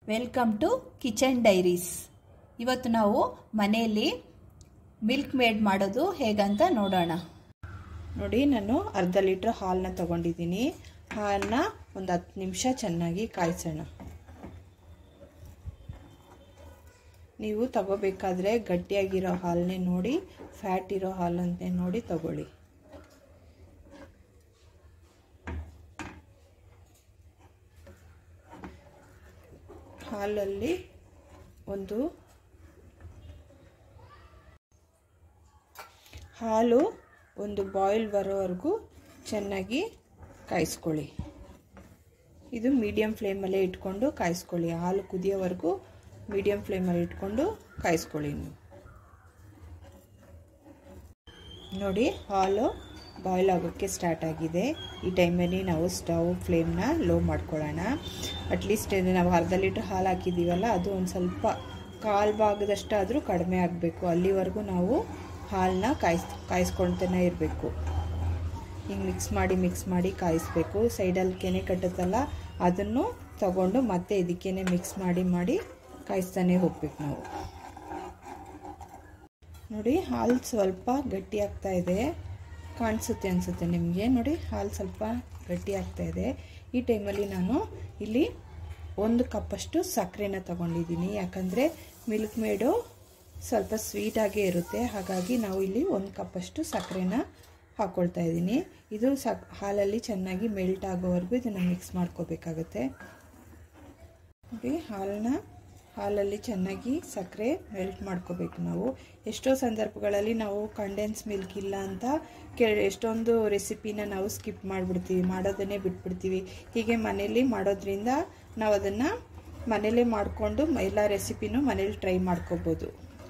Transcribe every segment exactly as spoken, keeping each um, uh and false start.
Welcome to kitchen diaries. ಇವತ್ತು ನಾವು ಮನೆಯಲ್ಲಿ ಮಿಲ್ಕ್ ಮೇಡ್ ಮಾಡೋದು ಹೇಗಂತ ನೋಡೋಣ. ನೋಡಿ, ನಾನು ಅರ್ಧ ಲೀಟ್ರ್ ಹಾಲನ್ನ ತಗೊಂಡಿದ್ದೀನಿ. ಹಾಲನ್ನ ಒಂದು ಹತ್ತು ನಿಮಿಷ ಚೆನ್ನಾಗಿ ಕಾಯಿಸೋಣ. ನೀವು ತಗೋಬೇಕಾದ್ರೆ ಗಟ್ಟಿಯಾಗಿರೋ ಹಾಲನ್ನೇ ನೋಡಿ, ಫ್ಯಾಟ್ ಇರೋ ಹಾಲನ್ನೇ ನೋಡಿ ತಗೊಳ್ಳಿ. ಹಾಲಲ್ಲಿ ಒಂದು ಹಾಲು ಒಂದು ಬಾಯ್ಲ್ ಬರೋವರೆಗೂ ಚೆನ್ನಾಗಿ ಕಾಯಿಸ್ಕೊಳ್ಳಿ. ಇದು ಮೀಡಿಯಮ್ ಫ್ಲೇಮಲ್ಲೇ ಇಟ್ಕೊಂಡು ಕಾಯಿಸ್ಕೊಳ್ಳಿ. ಹಾಲು ಕುದಿಯೋವರೆಗೂ ಮೀಡಿಯಮ್ ಫ್ಲೇಮಲ್ಲಿ ಇಟ್ಕೊಂಡು ಕಾಯಿಸ್ಕೊಳ್ಳಿ. ನೋಡಿ, ಹಾಲು ಬಾಯ್ಲ್ ಆಗೋಕ್ಕೆ ಸ್ಟಾರ್ಟ್ ಆಗಿದೆ. ಈ ಟೈಮಲ್ಲಿ ನಾವು ಸ್ಟವ್ ಫ್ಲೇಮ್ನ ಲೋ ಮಾಡ್ಕೊಳ್ಳೋಣ. ಅಟ್ಲೀಸ್ಟ್ ನಾವು ಅರ್ಧ ಲೀಟ್ರ್ ಹಾಲು ಹಾಕಿದ್ದೀವಲ್ಲ, ಅದು ಒಂದು ಸ್ವಲ್ಪ ಕಾಲು ಭಾಗದಷ್ಟಾದರೂ ಕಡಿಮೆ ಆಗಬೇಕು. ಅಲ್ಲಿವರೆಗೂ ನಾವು ಹಾಲನ್ನ ಕಾಯಿಸ್ ಕಾಯಿಸ್ಕೊಳ್ತಾನೆ ಇರಬೇಕು. ಹಿಂಗೆ ಮಿಕ್ಸ್ ಮಾಡಿ ಮಿಕ್ಸ್ ಮಾಡಿ ಕಾಯಿಸ್ಬೇಕು. ಸೈಡಲ್ಲಿ ಕೆನೆ ಕಟ್ಟುತ್ತಲ್ಲ, ಅದನ್ನು ತಗೊಂಡು ಮತ್ತೆ ಇದಕ್ಕೇನೆ ಮಿಕ್ಸ್ ಮಾಡಿ ಮಾಡಿ ಕಾಯಿಸ್ತಾನೆ ಹೋಗ್ಬೇಕು ನಾವು. ನೋಡಿ, ಹಾಲು ಸ್ವಲ್ಪ ಗಟ್ಟಿ ಆಗ್ತಾ ಇದೆ, ಕಾಣಿಸುತ್ತೆ ಅನಿಸುತ್ತೆ ನಿಮಗೆ. ನೋಡಿ, ಹಾಲು ಸ್ವಲ್ಪ ಗಟ್ಟಿ ಆಗ್ತಾ ಇದೆ. ಈ ಟೈಮಲ್ಲಿ ನಾನು ಇಲ್ಲಿ ಒಂದು ಕಪ್ಪಷ್ಟು ಸಕ್ಕರೆನ ತಗೊಂಡಿದ್ದೀನಿ. ಯಾಕಂದರೆ ಮಿಲ್ಕ್ ಮೇಡು ಸ್ವಲ್ಪ ಸ್ವೀಟಾಗೇ ಇರುತ್ತೆ, ಹಾಗಾಗಿ ನಾವು ಇಲ್ಲಿ ಒಂದು ಕಪ್ಪಷ್ಟು ಸಕ್ಕರೆನ ಹಾಕ್ಕೊಳ್ತಾ ಇದ್ದೀನಿ. ಇದು ಸಕ್ ಹಾಲಲ್ಲಿ ಚೆನ್ನಾಗಿ ಮೆಲ್ಟ್ ಆಗೋವರೆಗೂ ಇದನ್ನು ಮಿಕ್ಸ್ ಮಾಡ್ಕೋಬೇಕಾಗತ್ತೆ. ನೋಡಿ, ಹಾಲನ್ನ ಹಾಲಲ್ಲಿ ಚೆನ್ನಾಗಿ ಸಕ್ಕರೆ ಮೆಲ್ಟ್ ಮಾಡ್ಕೋಬೇಕು ನಾವು. ಎಷ್ಟೋ ಸಂದರ್ಭಗಳಲ್ಲಿ ನಾವು ಕಂಡೆನ್ಸ್ ಮಿಲ್ಕ್ ಇಲ್ಲ ಅಂತ ಕೆ ಎಷ್ಟೊಂದು ರೆಸಿಪಿನ ನಾವು ಸ್ಕಿಪ್ ಮಾಡಿಬಿಡ್ತೀವಿ, ಮಾಡೋದನ್ನೇ ಬಿಟ್ಬಿಡ್ತೀವಿ. ಹೀಗೆ ಮನೇಲಿ ಮಾಡೋದ್ರಿಂದ ನಾವು ಅದನ್ನು ಮನೇಲೇ ಮಾಡಿಕೊಂಡು ಎಲ್ಲ ರೆಸಿಪಿನೂ ಮನೇಲಿ ಟ್ರೈ ಮಾಡ್ಕೋಬೋದು.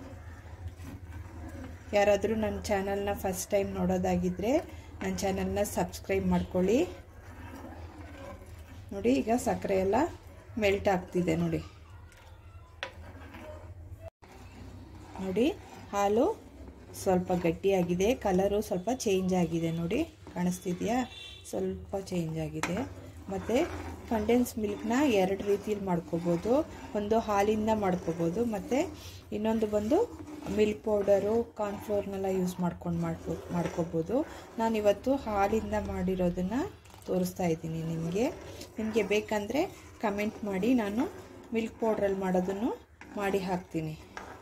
ಯಾರಾದರೂ ನನ್ನ ಚಾನಲ್ನ ಫಸ್ಟ್ ಟೈಮ್ ನೋಡೋದಾಗಿದ್ದರೆ ನನ್ನ ಚಾನಲ್ನ ಸಬ್ಸ್ಕ್ರೈಬ್ ಮಾಡ್ಕೊಳ್ಳಿ. ನೋಡಿ, ಈಗ ಸಕ್ಕರೆ ಎಲ್ಲ ಮೆಲ್ಟ್ ಆಗ್ತಿದೆ. ನೋಡಿ ನೋಡಿ ಹಾಲು ಸ್ವಲ್ಪ ಗಟ್ಟಿಯಾಗಿದೆ, ಕಲರು ಸ್ವಲ್ಪ ಚೇಂಜ್ ಆಗಿದೆ. ನೋಡಿ, ಕಾಣಿಸ್ತಿದೆಯಾ? ಸ್ವಲ್ಪ ಚೇಂಜ್ ಆಗಿದೆ. ಮತ್ತು ಕಂಡೆನ್ಸ್ ಮಿಲ್ಕ್ನ ಎರಡು ರೀತಿಯಲ್ಲಿ ಮಾಡ್ಕೋಬೋದು. ಒಂದು ಹಾಲಿಂದ ಮಾಡ್ಕೋಬೋದು, ಮತ್ತು ಇನ್ನೊಂದು ಬಂದು ಮಿಲ್ಕ್ ಪೌಡರು, ಕಾರ್ನ್ಫ್ಲೋರ್ನೆಲ್ಲ ಯೂಸ್ ಮಾಡ್ಕೊಂಡು ಮಾಡ್ಕೋ ಮಾಡ್ಕೋಬೋದು. ನಾನಿವತ್ತು ಹಾಲಿಂದ ಮಾಡಿರೋದನ್ನು ತೋರಿಸ್ತಾ ಇದ್ದೀನಿ ನಿಮಗೆ. ನಿಮಗೆ ಬೇಕಂದರೆ ಕಮೆಂಟ್ ಮಾಡಿ, ನಾನು ಮಿಲ್ಕ್ ಪೌಡ್ರಲ್ಲಿ ಮಾಡೋದನ್ನು ಮಾಡಿ ಹಾಕ್ತೀನಿ.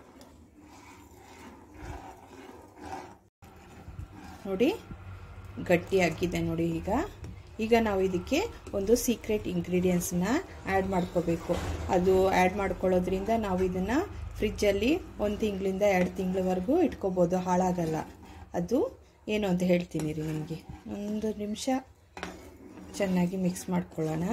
ನೋಡಿ, ಗಟ್ಟಿಯಾಗಿದೆ. ನೋಡಿ, ಈಗ ಈಗ ನಾವು ಇದಕ್ಕೆ ಒಂದು ಸೀಕ್ರೆಟ್ ಇಂಗ್ರೀಡಿಯೆಂಟ್ಸ್ನ ಆ್ಯಡ್ ಮಾಡ್ಕೋಬೇಕು. ಅದು ಆ್ಯಡ್ ಮಾಡ್ಕೊಳ್ಳೋದ್ರಿಂದ ನಾವು ಇದನ್ನು ಫ್ರಿಜ್ಜಲ್ಲಿ ಒಂದು ತಿಂಗಳಿಂದ ಎರಡು ತಿಂಗಳವರೆಗೂ ಇಟ್ಕೋಬೋದು, ಹಾಳಾಗಲ್ಲ. ಅದು ಏನು ಅಂತ ಹೇಳ್ತೀನಿ ರೀ ನಿಮಗೆ. ಒಂದು ನಿಮಿಷ ಚೆನ್ನಾಗಿ ಮಿಕ್ಸ್ ಮಾಡ್ಕೊಳ್ಳೋಣ.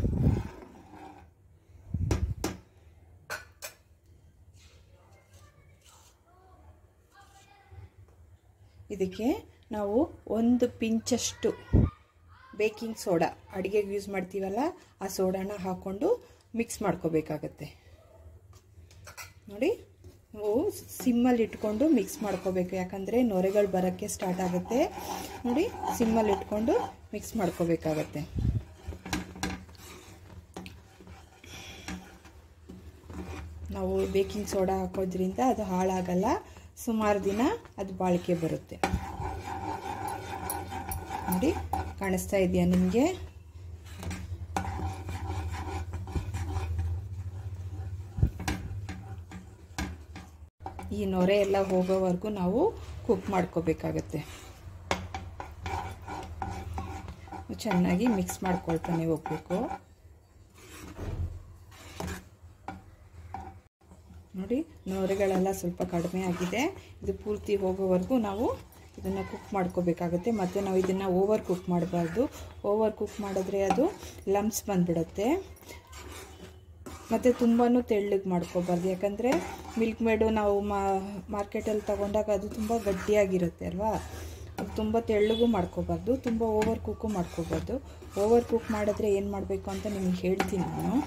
ಇದಕ್ಕೆ ನಾವು ಒಂದು ಪಿಂಚಷ್ಟು ಬೇಕಿಂಗ್ ಸೋಡಾ, ಅಡುಗೆಗೆ ಯೂಸ್ ಮಾಡ್ತೀವಲ್ಲ ಆ ಸೋಡಾನ ಹಾಕ್ಕೊಂಡು ಮಿಕ್ಸ್ ಮಾಡ್ಕೋಬೇಕಾಗತ್ತೆ. ನೋಡಿ, ನಾವು ಸಿಮ್ಮಲ್ಲಿ ಇಟ್ಕೊಂಡು ಮಿಕ್ಸ್ ಮಾಡ್ಕೋಬೇಕು, ಯಾಕಂದರೆ ನೊರೆಗಳು ಬರೋಕ್ಕೆ ಸ್ಟಾರ್ಟ್ ಆಗುತ್ತೆ. ನೋಡಿ, ಸಿಮ್ಮಲ್ಲಿ ಇಟ್ಕೊಂಡು ಮಿಕ್ಸ್ ಮಾಡ್ಕೋಬೇಕಾಗತ್ತೆ. ನಾವು ಬೇಕಿಂಗ್ ಸೋಡಾ ಹಾಕೋದ್ರಿಂದ ಅದು ಹಾಳಾಗಲ್ಲ, ಸುಮಾರು ದಿನ ಅದು ಬಾಳಿಕೆ ಬರುತ್ತೆ. ನೋಡಿ, ಕಾಣಿಸ್ತಾ ಇದೆಯಾ ನಿಮಗೆ? ಈ ನೊರೆ ಎಲ್ಲ ಹೋಗೋವರೆಗೂ ನಾವು ಕುಕ್ ಮಾಡ್ಕೋಬೇಕಾಗತ್ತೆ. ಚೆನ್ನಾಗಿ ಮಿಕ್ಸ್ ಮಾಡ್ಕೊಳ್ತಾನೆ ಹೋಗ್ಬೇಕು. ನೋಡಿ, ನೊರೆಗಳೆಲ್ಲ ಸ್ವಲ್ಪ ಕಡಿಮೆ ಆಗಿದೆ. ಇದು ಪೂರ್ತಿ ಹೋಗೋವರೆಗೂ ನಾವು ಇದನ್ನು ಕುಕ್ ಮಾಡ್ಕೋಬೇಕಾಗುತ್ತೆ. ಮತ್ತು ನಾವು ಇದನ್ನು ಓವರ್ ಕುಕ್ ಮಾಡಬಾರ್ದು. ಓವರ್ ಕುಕ್ ಮಾಡಿದ್ರೆ ಅದು ಲಮ್ಸ್ ಬಂದುಬಿಡುತ್ತೆ. ಮತ್ತು ತುಂಬಾ ತೆಳ್ಳಗೆ ಮಾಡ್ಕೋಬಾರ್ದು, ಯಾಕಂದರೆ ಮಿಲ್ಕ್ ಮೇಡು ನಾವು ಮಾರ್ಕೆಟಲ್ಲಿ ತೊಗೊಂಡಾಗ ಅದು ತುಂಬ ಗಟ್ಟಿಯಾಗಿರುತ್ತೆ ಅಲ್ವಾ. ಅದು ತುಂಬ ತೆಳ್ಳಗೂ ಮಾಡ್ಕೋಬಾರ್ದು, ತುಂಬ ಓವರ್ ಕುಕ್ಕು ಮಾಡ್ಕೋಬಾರ್ದು. ಓವರ್ ಕುಕ್ ಮಾಡಿದ್ರೆ ಏನು ಮಾಡಬೇಕು ಅಂತ ನಿಮಗೆ ಹೇಳ್ತೀನಿ ನಾನು.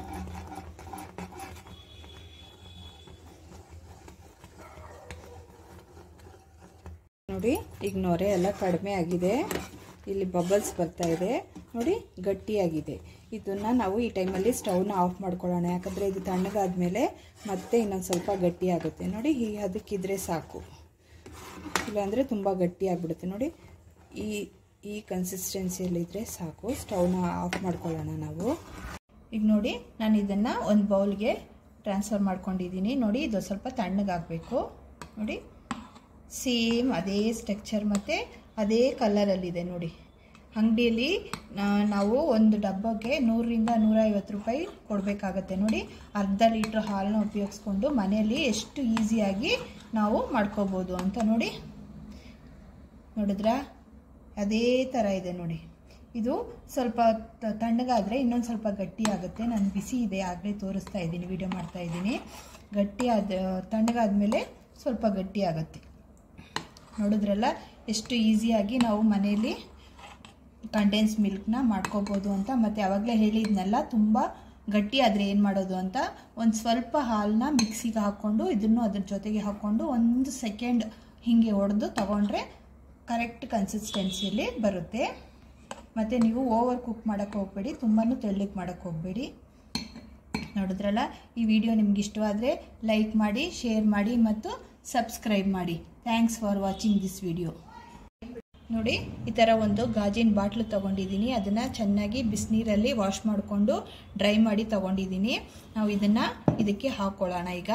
ನೋಡಿ, ಈಗ ನೊರೆ ಎಲ್ಲ ಕಡಿಮೆ ಆಗಿದೆ. ಇಲ್ಲಿ ಬಬಲ್ಸ್ ಬರ್ತಾ ಇದೆ. ನೋಡಿ ಗಟ್ಟಿಯಾಗಿದೆ. ಇದನ್ನು ನಾವು ಈ ಟೈಮಲ್ಲಿ ಸ್ಟವ್ನ ಆಫ್ ಮಾಡ್ಕೊಳ್ಳೋಣ, ಯಾಕಂದರೆ ಇದು ತಣ್ಣಗಾದ್ಮೇಲೆ ಮತ್ತೆ ಇನ್ನೊಂದು ಸ್ವಲ್ಪ ಗಟ್ಟಿಯಾಗುತ್ತೆ. ನೋಡಿ ಈ ಅದಕ್ಕಿದ್ರೆ ಸಾಕು, ಇಲ್ಲಾಂದರೆ ತುಂಬ ಗಟ್ಟಿಯಾಗ್ಬಿಡುತ್ತೆ. ನೋಡಿ ಈ ಈ ಕನ್ಸಿಸ್ಟೆನ್ಸಿಯಲ್ಲಿದ್ದರೆ ಸಾಕು. ಸ್ಟವ್ನ ಆಫ್ ಮಾಡ್ಕೊಳ್ಳೋಣ ನಾವು. ಈಗ ನೋಡಿ ನಾನು ಇದನ್ನು ಒಂದು ಬೌಲ್ಗೆ ಟ್ರಾನ್ಸ್ಫರ್ ಮಾಡ್ಕೊಂಡಿದ್ದೀನಿ. ನೋಡಿ ಇದು ಸ್ವಲ್ಪ ತಣ್ಣಗಾಗಬೇಕು. ನೋಡಿ ಸೇಮ್ ಅದೇ ಸ್ಟ್ರಕ್ಚರ್ ಮತ್ತು ಅದೇ ಕಲರಲ್ಲಿದೆ. ನೋಡಿ ಅಂಗಡಿಯಲ್ಲಿ ನಾವು ಒಂದು ಡಬ್ಬಕ್ಕೆ ನೂರರಿಂದ ನೂರೈವತ್ತು ರೂಪಾಯಿ ಕೊಡಬೇಕಾಗತ್ತೆ. ನೋಡಿ ಅರ್ಧ ಲೀಟ್ರ್ ಹಾಲನ್ನ ಉಪಯೋಗಿಸ್ಕೊಂಡು ಮನೆಯಲ್ಲಿ ಎಷ್ಟು ಈಸಿಯಾಗಿ ನಾವು ಮಾಡ್ಕೋಬೋದು ಅಂತ ನೋಡಿ. ನೋಡಿದ್ರಾ ಅದೇ ಥರ ಇದೆ ನೋಡಿ. ಇದು ಸ್ವಲ್ಪ ತಣ್ಣಗಾದರೆ ಇನ್ನೊಂದು ಸ್ವಲ್ಪ ಗಟ್ಟಿ ಆಗುತ್ತೆ. ನಾನು ಬಿಸಿ ಇದೆ ಆಗಲೇ ತೋರಿಸ್ತಾ ಇದ್ದೀನಿ, ವಿಡಿಯೋ ಮಾಡ್ತಾ ಇದ್ದೀನಿ. ಗಟ್ಟಿ ಆದ ತಣ್ಣಗಾದ್ಮೇಲೆ ಸ್ವಲ್ಪ ಗಟ್ಟಿ ಆಗುತ್ತೆ. ನೋಡಿದ್ರಲ್ಲ ಎಷ್ಟು ಈಸಿಯಾಗಿ ನಾವು ಮನೆಯಲ್ಲಿ ಕಂಡೆನ್ಸ್ ಮಿಲ್ಕ್ನ ಮಾಡ್ಕೋಬೋದು ಅಂತ. ಮತ್ತು ಆವಾಗಲೇ ಹೇಳಿದ್ನಲ್ಲ ತುಂಬ ಗಟ್ಟಿ ಆದರೆ ಏನು ಮಾಡೋದು ಅಂತ, ಒಂದು ಸ್ವಲ್ಪ ಹಾಲನ್ನ ಮಿಕ್ಸಿಗೆ ಹಾಕ್ಕೊಂಡು ಇದನ್ನು ಅದ್ರ ಜೊತೆಗೆ ಹಾಕ್ಕೊಂಡು ಒಂದು ಸೆಕೆಂಡ್ ಹೀಗೆ ಹೊಡೆದು ತಗೊಂಡ್ರೆ ಕರೆಕ್ಟ್ ಕನ್ಸಿಸ್ಟೆನ್ಸಿಯಲ್ಲಿ ಬರುತ್ತೆ. ಮತ್ತು ನೀವು ಓವರ್ ಕುಕ್ ಮಾಡೋಕ್ಕೆ ಹೋಗಬೇಡಿ, ತುಂಬಾ ತೆಳ್ಳಗೆ ಮಾಡೋಕ್ಕೆ ಹೋಗಬೇಡಿ. ನೋಡಿದ್ರಲ್ಲ, ಈ ವಿಡಿಯೋ ನಿಮ್ಗೆ ಇಷ್ಟವಾದರೆ ಲೈಕ್ ಮಾಡಿ, ಶೇರ್ ಮಾಡಿ ಮತ್ತು ಸಬ್ಸ್ಕ್ರೈಬ್ ಮಾಡಿ. Thanks for watching this video. ನೋಡಿ ಈ ಥರ ಒಂದು ಗಾಜಿನ ಬಾಟ್ಲು ತೊಗೊಂಡಿದ್ದೀನಿ. ಅದನ್ನು ಚೆನ್ನಾಗಿ ಬಿಸಿನೀರಲ್ಲಿ ವಾಶ್ ಮಾಡಿಕೊಂಡು ಡ್ರೈ ಮಾಡಿ ತೊಗೊಂಡಿದ್ದೀನಿ. ನಾವು ಇದನ್ನು ಇದಕ್ಕೆ ಹಾಕ್ಕೊಳ್ಳೋಣ. ಈಗ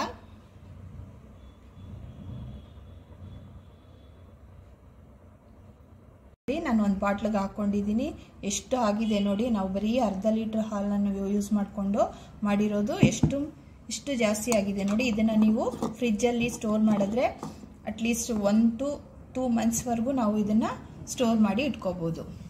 ನಾನು ಒಂದು ಬಾಟ್ಲಿಗೆ ಹಾಕ್ಕೊಂಡಿದ್ದೀನಿ. ಎಷ್ಟು ಆಗಿದೆ ನೋಡಿ. ನಾವು ಬರೀ ಅರ್ಧ ಲೀಟ್ರ್ ಹಾಲನ್ನು ಯೂಸ್ ಮಾಡಿಕೊಂಡು ಮಾಡಿರೋದು ಎಷ್ಟು ಇಷ್ಟು ಜಾಸ್ತಿ ಆಗಿದೆ ನೋಡಿ. ಇದನ್ನು ನೀವು ಫ್ರಿಜ್ಜಲ್ಲಿ ಸ್ಟೋರ್ ಮಾಡಿದ್ರೆ ಅಟ್ಲೀಸ್ಟ್ ಒನ್ ಟು ಟೂ ಮಂತ್ಸ್ವರೆಗೂ ನಾವು ಇದನ್ನು ಸ್ಟೋರ್ ಮಾಡಿ ಇಟ್ಕೋಬೋದು.